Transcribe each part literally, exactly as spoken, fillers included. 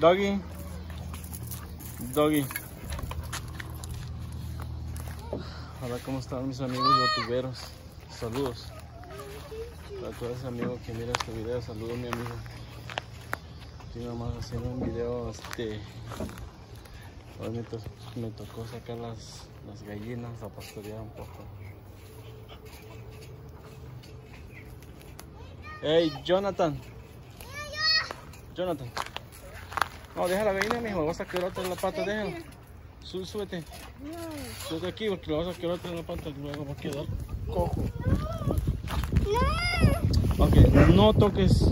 Doggy. Doggy. Hola, ¿cómo están mis amigos youtuberos? Saludos. Para todos esos amigos que miran este video, saludos mi amigo. Estoy nomás haciendo un video, este... Hoy me, to me tocó sacar las, las gallinas a pastorear un poco. Hey, Jonathan. Jonathan. No, deja la gallina, mijo. Vas a quedar otra en la pata, déjala. Sú, súbete. Súbete aquí porque lo vas a quedar otra en la pata. Luego va a quedar cojo. Ok, no toques.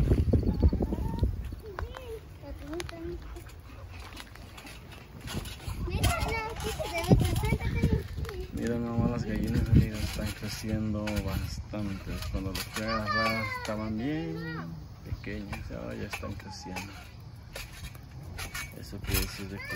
Mira nomás las gallinas, amigos, están creciendo bastante. Cuando los fui a agarrar estaban bien pequeños, ahora ya están creciendo. Eso quiere decir de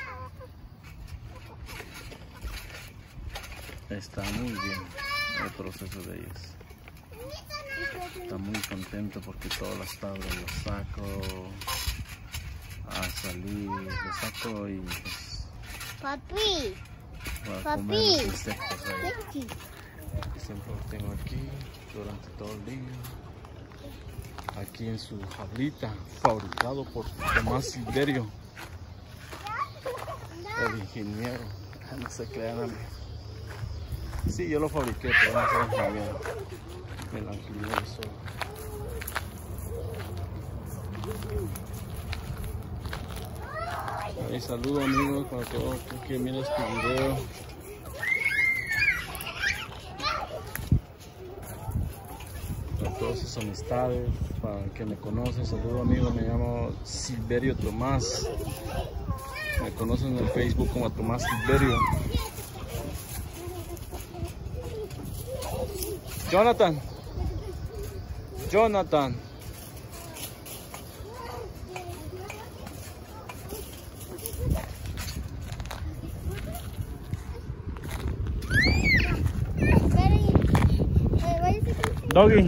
que está muy bien el proceso de ellos. Está muy contento porque todas las tardes los saco a salir, los saco y pues... Papi. Para comer los insectos ahí. Siempre los tengo aquí durante todo el día. Aquí en su jaulita, fabricado por Tomás Silverio, el ingeniero. No se crean a mí. Sí, yo lo fabriqué, pero no soy ingeniero. Me lo alquilé solo. Hey, saludos amigos para todos los que miran este video. Para todas sus amistades, para el que me conoce, saludos amigos, me llamo Silverio Tomás. Me conocen en el Facebook como Tomás Silverio. Jonathan. Jonathan. Doggy.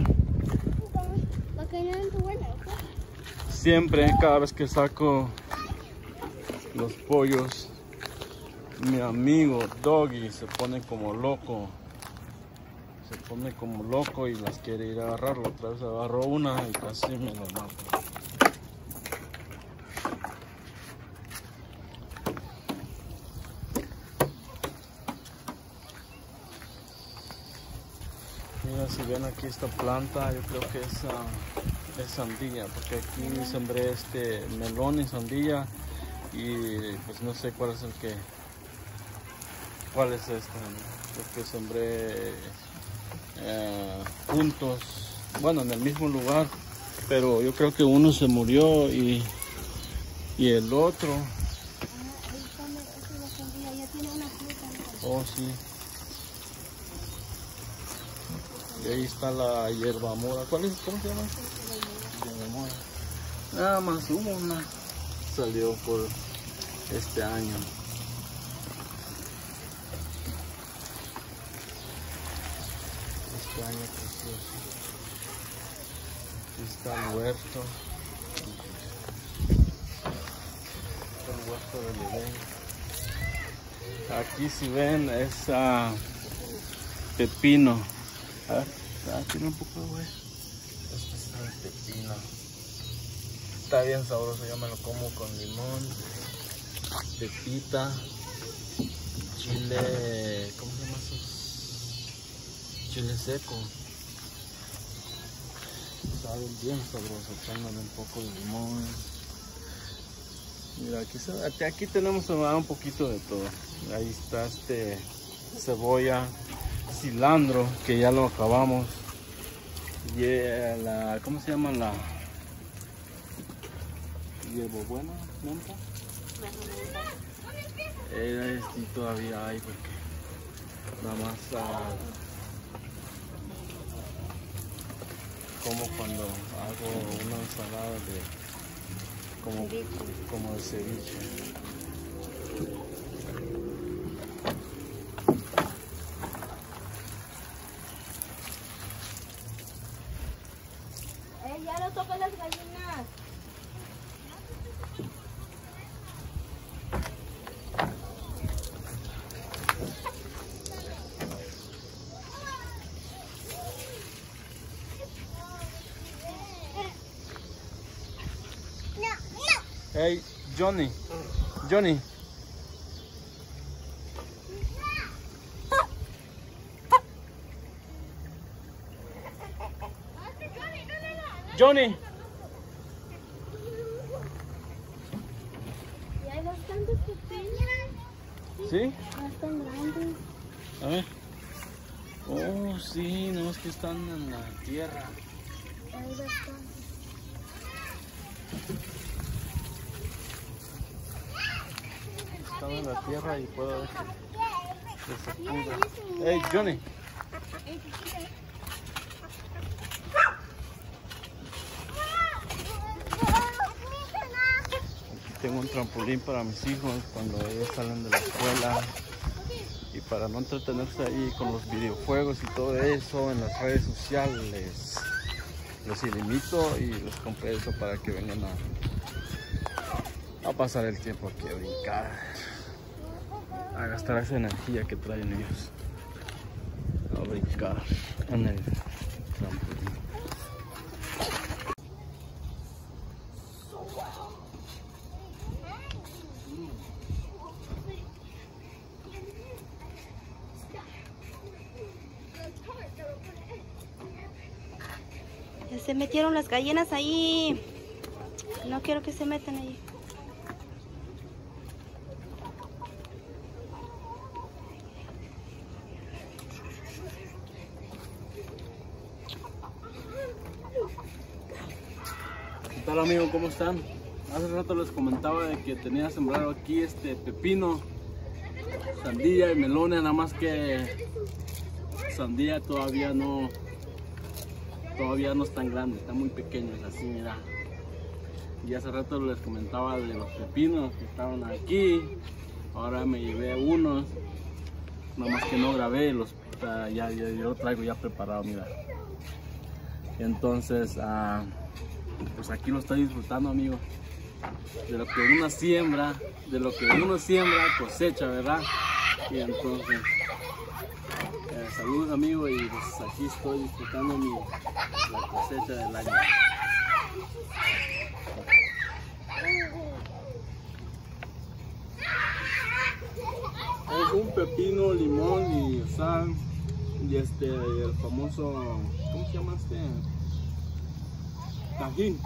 Siempre, cada vez que saco los pollos, mi amigo Doggy se pone como loco. Se pone como loco y las quiere ir a agarrar. La otra vez agarró una y casi me lo mata. Mira, si ven aquí esta planta, yo creo que es, uh, es sandía, porque aquí sembré este melón y sandía y pues no sé cuál es el que, cuál es esta, ¿no? Creo que sembré eh, juntos, bueno, en el mismo lugar, pero yo creo que uno se murió y, y el otro, oh sí. Y ahí está la hierba mora. ¿Cuál es? ¿Cómo se llama? Hierba mora. Nada más hubo una. Salió por este año. Este año precioso. Aquí está el huerto. Está el huerto de Edén. Aquí si ven es uh, pepino. A ver, ah, tiene un poco de hueso. Este es el pepino. Está bien sabroso, yo me lo como con limón, pepita, chile, ¿cómo se llama eso? Chile seco. Sabe bien sabroso, echándole un poco de limón. Mira, aquí, se, aquí tenemos un poquito de todo. Ahí está este cebolla, cilantro, que ya lo acabamos. Y yeah, la, ¿cómo se llama la? Hierbabuena, menta. Eh, sí, todavía hay porque nada más uh, como cuando hago una ensalada de como, como de ceviche. Ya no tocan las gallinas. Hey, Johnny. Johnny. Johnny. Y hay bastantes pequeñas. ¿Sí? No están grandes. A ver. Oh, sí, no, es que están en la tierra. Hay bastantes. Están en la tierra y puedo ver que, que se pudra. Hey, Johnny. Tengo un trampolín para mis hijos cuando ellos salen de la escuela y para no entretenerse ahí con los videojuegos y todo eso en las redes sociales. Los ilimito y les compré eso para que vengan a, a pasar el tiempo aquí, a brincar, a gastar esa energía que traen ellos, a brincar en el trampolín. Ya se metieron las gallinas ahí. No quiero que se metan ahí. ¿Qué tal, amigos? ¿Cómo están? Hace rato les comentaba de que tenía sembrado aquí este pepino, sandía y melones, nada más que sandía todavía no todavía no es tan grande, está muy pequeños así, mira. Y hace rato les comentaba de los pepinos que estaban aquí. Ahora me llevé unos, nada más que no grabé, los o sea, ya, ya yo lo traigo ya preparado, mira. Entonces ah, pues aquí lo estoy disfrutando, amigos, de lo que uno siembra, de lo que uno siembra cosecha, ¿verdad? Y entonces eh, saludos, amigos, y pues aquí estoy disfrutando mi, la cosecha del año. Es un pepino, limón y sal y este el famoso, ¿cómo se llama este? Tajín.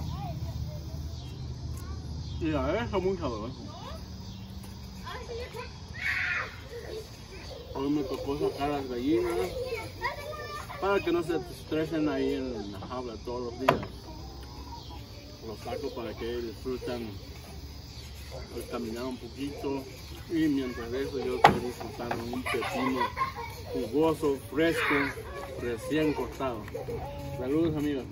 Y la deja muy sabroso. Hoy me tocó sacar las gallinas para que no se estresen ahí en la jaula todos los días. Los saco para que disfruten el caminar un poquito y mientras eso yo estoy disfrutando un pepino jugoso, fresco, recién cortado. Saludos, amigos.